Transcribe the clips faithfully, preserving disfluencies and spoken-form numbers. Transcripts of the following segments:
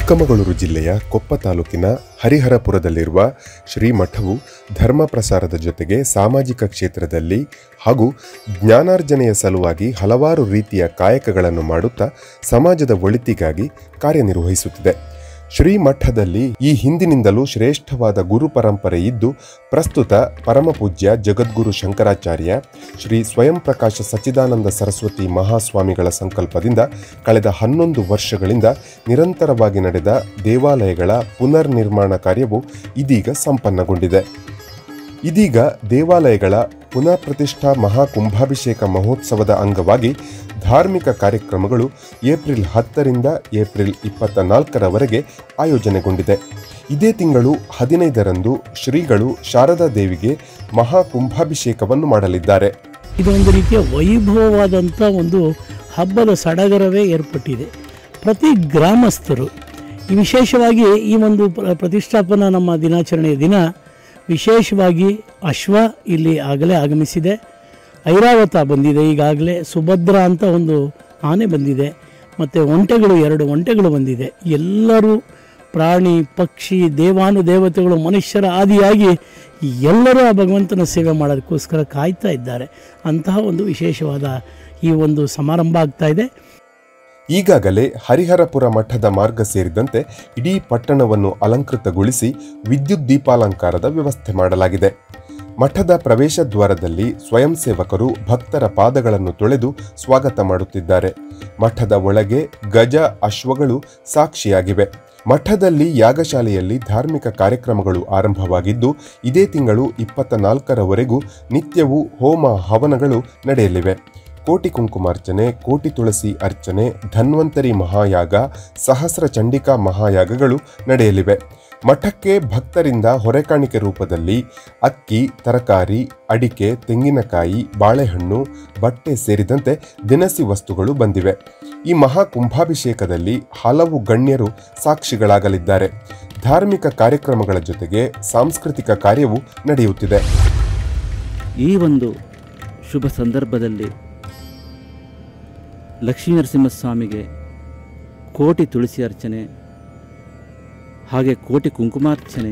ಚಿಕ್ಕಮಗಳೂರು ಜಿಲ್ಲೆಯ ಕೊಪ್ಪ ತಾಲೂಕಿನ ಹರಿಹರಪುರದಲ್ಲಿರುವ ಶ್ರೀ ಮಠವು ಧರ್ಮ ಪ್ರಸಾರದ ಜೊತೆಗೆ ಸಾಮಾಜಿಕ ಕ್ಷೇತ್ರದಲ್ಲಿ ಹಾಗೂ ಜ್ಞಾನಾರ್ಜನೆಯ ಸಲುವಾಗಿ ಹಲವಾರು ರೀತಿಯ ಕಾಯಕಗಳನ್ನು ಮಾಡುತ್ತಾ ಸಮಾಜದ ಒಳಿತಿಗಾಗಿ ಕಾರ್ಯನಿರ್ವಹಿಸುತ್ತಿದೆ. ಶ್ರೀ ಮಠದಲ್ಲಿ ಈ ಹಿಂದಿನಿಂದಲೂ ಶ್ರೇಷ್ಠವಾದ ಗುರು ಪರಂಪರೆ ಇದ್ದು, ಪ್ರಸ್ತುತ ಪರಮಪೂಜ್ಯ ಜಗದ್ಗುರು ಶಂಕರಾಚಾರ್ಯ ಶ್ರೀ ಸ್ವಯಂ ಪ್ರಕಾಶ ಸಚ್ಚಿದಾನಂದ ಸರಸ್ವತಿ ಮಹಾಸ್ವಾಮಿಗಳ ಸಂಕಲ್ಪದಿಂದ ಕಳೆದ ಹನ್ನೊಂದು ವರ್ಷಗಳಿಂದ ನಿರಂತರವಾಗಿ ನಡೆದ ದೇವಾಲಯಗಳ ಪುನರ್ ನಿರ್ಮಾಣ ಕಾರ್ಯವು ಇದೀಗ ಸಂಪನ್ನಗೊಂಡಿದೆ. ಇದೀಗ ದೇವಾಲಯಗಳ ಪುನಃ ಪ್ರತಿಷ್ಠಾ ಮಹಾಕುಂಭಾಭಿಷೇಕ ಮಹೋತ್ಸವದ ಅಂಗವಾಗಿ ಧಾರ್ಮಿಕ ಕಾರ್ಯಕ್ರಮಗಳು ಏಪ್ರಿಲ್ ಹತ್ತರಿಂದ ಏಪ್ರಿಲ್ ಇಪ್ಪತ್ತ ನಾಲ್ಕರವರೆಗೆ ಆಯೋಜನೆಗೊಂಡಿದೆ. ಇದೇ ತಿಂಗಳು ಹದಿನೈದರಂದು ಶ್ರೀಗಳು ಶಾರದಾ ದೇವಿಗೆ ಮಹಾಕುಂಭಾಭಿಷೇಕವನ್ನು ಮಾಡಲಿದ್ದಾರೆ. ಇದೊಂದು ರೀತಿಯ ವೈಭವವಾದಂಥ ಒಂದು ಹಬ್ಬದ ಸಡಗರವೇ ಏರ್ಪಟ್ಟಿದೆ. ಪ್ರತಿ ಗ್ರಾಮಸ್ಥರು ವಿಶೇಷವಾಗಿ ಈ ಒಂದು ಪ್ರತಿಷ್ಠಾಪನಾ ನಮ್ಮ ದಿನಾಚರಣೆಯ ದಿನ ವಿಶೇಷವಾಗಿ ಅಶ್ವ ಇಲ್ಲಿ ಆಗಲೇ ಆಗಮಿಸಿದೆ, ಐರಾವತ ಬಂದಿದೆ, ಈಗಾಗಲೇ ಸುಭದ್ರ ಅಂತ ಒಂದು ಆನೆ ಬಂದಿದೆ, ಮತ್ತು ಒಂಟೆಗಳು ಎರಡು ಒಂಟೆಗಳು ಬಂದಿದೆ. ಎಲ್ಲರೂ ಪ್ರಾಣಿ ಪಕ್ಷಿ ದೇವಾನು ದೇವತೆಗಳು ಮನುಷ್ಯರ ಆದಿಯಾಗಿ ಎಲ್ಲರೂ ಆ ಭಗವಂತನ ಸೇವೆ ಮಾಡೋದಕ್ಕೋಸ್ಕರ ಕಾಯ್ತಾ ಇದ್ದಾರೆ. ಅಂತಹ ಒಂದು ವಿಶೇಷವಾದ ಈ ಒಂದು ಸಮಾರಂಭ ಆಗ್ತಾ ಇದೆ. ಈಗಾಗಲೇ ಹರಿಹರಪುರ ಮಠದ ಮಾರ್ಗ ಸೇರಿದಂತೆ ಇಡೀ ಪಟ್ಟಣವನ್ನು ಅಲಂಕೃತಗೊಳಿಸಿ ವಿದ್ಯುತ್ ದೀಪಾಲಂಕಾರದ ವ್ಯವಸ್ಥೆ ಮಾಡಲಾಗಿದೆ. ಮಠದ ಪ್ರವೇಶ ದ್ವಾರದಲ್ಲಿ ಸ್ವಯಂ ಸೇವಕರು ಭಕ್ತರ ಪಾದಗಳನ್ನು ತೊಳೆದು ಸ್ವಾಗತ ಮಾಡುತ್ತಿದ್ದಾರೆ. ಮಠದ ಒಳಗೆ ಗಜ ಅಶ್ವಗಳು ಸಾಕ್ಷಿಯಾಗಿವೆ. ಮಠದಲ್ಲಿ ಯಾಗಶಾಲೆಯಲ್ಲಿ ಧಾರ್ಮಿಕ ಕಾರ್ಯಕ್ರಮಗಳು ಆರಂಭವಾಗಿದ್ದು, ಇದೇ ತಿಂಗಳು ಇಪ್ಪತ್ತ ನಾಲ್ಕರವರೆಗೂ ನಿತ್ಯವೂ ಹೋಮ ಹವನಗಳು ನಡೆಯಲಿವೆ. ಕೋಟಿ ಕುಂಕುಮಾರ್ಚನೆ, ಕೋಟಿ ತುಳಸಿ ಅರ್ಚನೆ, ಧನ್ವಂತರಿ ಮಹಾಯಾಗ, ಸಹಸ್ರ ಚಂಡಿಕಾ ಮಹಾಯಾಗಗಳು ನಡೆಯಲಿವೆ. ಮಠಕ್ಕೆ ಭಕ್ತರಿಂದ ಹೊರೆಕಾಣಿಕೆ ರೂಪದಲ್ಲಿ ಅಕ್ಕಿ, ತರಕಾರಿ, ಅಡಿಕೆ, ತೆಂಗಿನಕಾಯಿ, ಬಾಳೆಹಣ್ಣು, ಬಟ್ಟೆ ಸೇರಿದಂತೆ ದಿನಸಿ ವಸ್ತುಗಳು ಬಂದಿವೆ. ಈ ಮಹಾಕುಂಭಾಭಿಷೇಕದಲ್ಲಿ ಹಲವು ಗಣ್ಯರು ಸಾಕ್ಷಿಗಳಾಗಲಿದ್ದಾರೆ. ಧಾರ್ಮಿಕ ಕಾರ್ಯಕ್ರಮಗಳ ಜೊತೆಗೆ ಸಾಂಸ್ಕೃತಿಕ ಕಾರ್ಯವೂ ನಡೆಯುತ್ತಿದೆ. ಈ ಒಂದು ಶುಭ ಸಂದರ್ಭದಲ್ಲಿ ಲಕ್ಷ್ಮೀ ನರಸಿಂಹಸ್ವಾಮಿಗೆ ಕೋಟಿ ತುಳಸಿ ಅರ್ಚನೆ, ಹಾಗೆ ಕೋಟಿ ಕುಂಕುಮಾರ್ಚನೆ,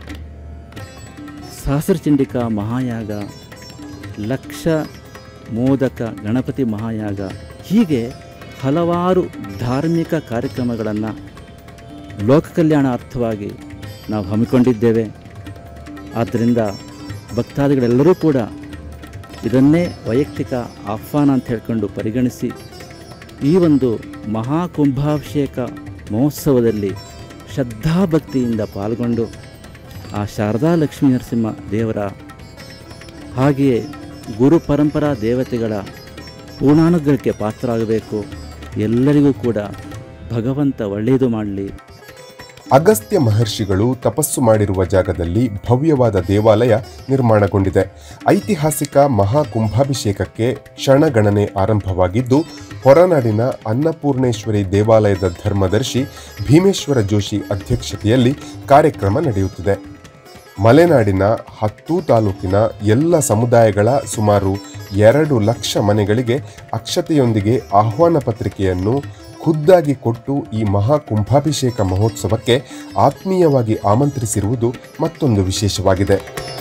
ಸಹಸ್ರಚಂಡಿಕಾ ಮಹಾಯಾಗ, ಲಕ್ಷ ಮೋದಕ ಗಣಪತಿ ಮಹಾಯಾಗ, ಹೀಗೆ ಹಲವಾರು ಧಾರ್ಮಿಕ ಕಾರ್ಯಕ್ರಮಗಳನ್ನು ಲೋಕ ಕಲ್ಯಾಣಾರ್ಥವಾಗಿ ನಾವು ಹಮ್ಮಿಕೊಂಡಿದ್ದೇವೆ. ಆದ್ದರಿಂದ ಭಕ್ತಾದಿಗಳೆಲ್ಲರೂ ಕೂಡ ಇದನ್ನೇ ವೈಯಕ್ತಿಕ ಆಹ್ವಾನ ಅಂತ ಹೇಳ್ಕೊಂಡು ಪರಿಗಣಿಸಿ ಈ ಒಂದು ಮಹಾಕುಂಭಾಭಿಷೇಕ ಮಹೋತ್ಸವದಲ್ಲಿ ಶ್ರದ್ಧಾಭಕ್ತಿಯಿಂದ ಪಾಲ್ಗೊಂಡು ಆ ಶಾರದಾ ಲಕ್ಷ್ಮೀ ನರಸಿಂಹ ದೇವರ ಹಾಗೆಯೇ ಗುರು ಪರಂಪರಾ ದೇವತೆಗಳ ಪೂರ್ಣಾನುಗ್ರಹಕ್ಕೆ ಪಾತ್ರರಾಗಬೇಕು. ಎಲ್ಲರಿಗೂ ಕೂಡ ಭಗವಂತ ಒಳ್ಳೆಯದು ಮಾಡಲಿ. ಅಗಸ್ತ್ಯ ಮಹರ್ಷಿಗಳು ತಪಸ್ಸು ಮಾಡಿರುವ ಜಾಗದಲ್ಲಿ ಭವ್ಯವಾದ ದೇವಾಲಯ ನಿರ್ಮಾಣಗೊಂಡಿದೆ. ಐತಿಹಾಸಿಕ ಮಹಾಕುಂಭಾಭಿಷೇಕಕ್ಕೆ ಕ್ಷಣಗಣನೆ ಆರಂಭವಾಗಿದ್ದು, ಹೊರನಾಡಿನ ಅನ್ನಪೂರ್ಣೇಶ್ವರಿ ದೇವಾಲಯದ ಧರ್ಮದರ್ಶಿ ಭೀಮೇಶ್ವರ ಜೋಶಿ ಅಧ್ಯಕ್ಷತೆಯಲ್ಲಿ ಕಾರ್ಯಕ್ರಮ ನಡೆಯುತ್ತಿದೆ. ಮಲೆನಾಡಿನ ಹತ್ತು ತಾಲೂಕಿನ ಎಲ್ಲ ಸಮುದಾಯಗಳ ಸುಮಾರು ಎರಡು ಲಕ್ಷ ಮನೆಗಳಿಗೆ ಅಕ್ಷತೆಯೊಂದಿಗೆ ಆಹ್ವಾನ ಪತ್ರಿಕೆಯನ್ನು ಖುದ್ದಾಗಿ ಕೊಟ್ಟು ಈ ಮಹಾಕುಂಭಾಭಿಷೇಕ ಮಹೋತ್ಸವಕ್ಕೆ ಆತ್ಮೀಯವಾಗಿ ಆಮಂತ್ರಿಸಿರುವುದು ಮತ್ತೊಂದು ವಿಶೇಷವಾಗಿದೆ.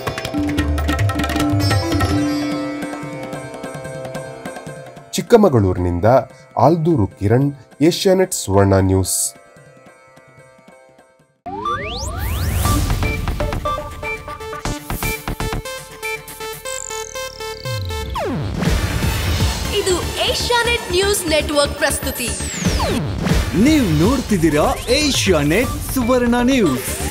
ಚಿಕ್ಕಮಗಳೂರಿನಿಂದ ಆಲ್ದೂರು ಕಿರಣ್, ಏಷ್ಯಾನೆಟ್ ಸುವರ್ಣ ನ್ಯೂಸ್. ಇದು ಏಷ್ಯಾನೆಟ್ ನ್ಯೂಸ್ ನೆಟ್ವರ್ಕ್ ಪ್ರಸ್ತುತಿ. ನೀವು ನೋಡ್ತಿದ್ದೀರಾ ಏಷ್ಯಾನೆಟ್ ಸುವರ್ಣ ನ್ಯೂಸ್.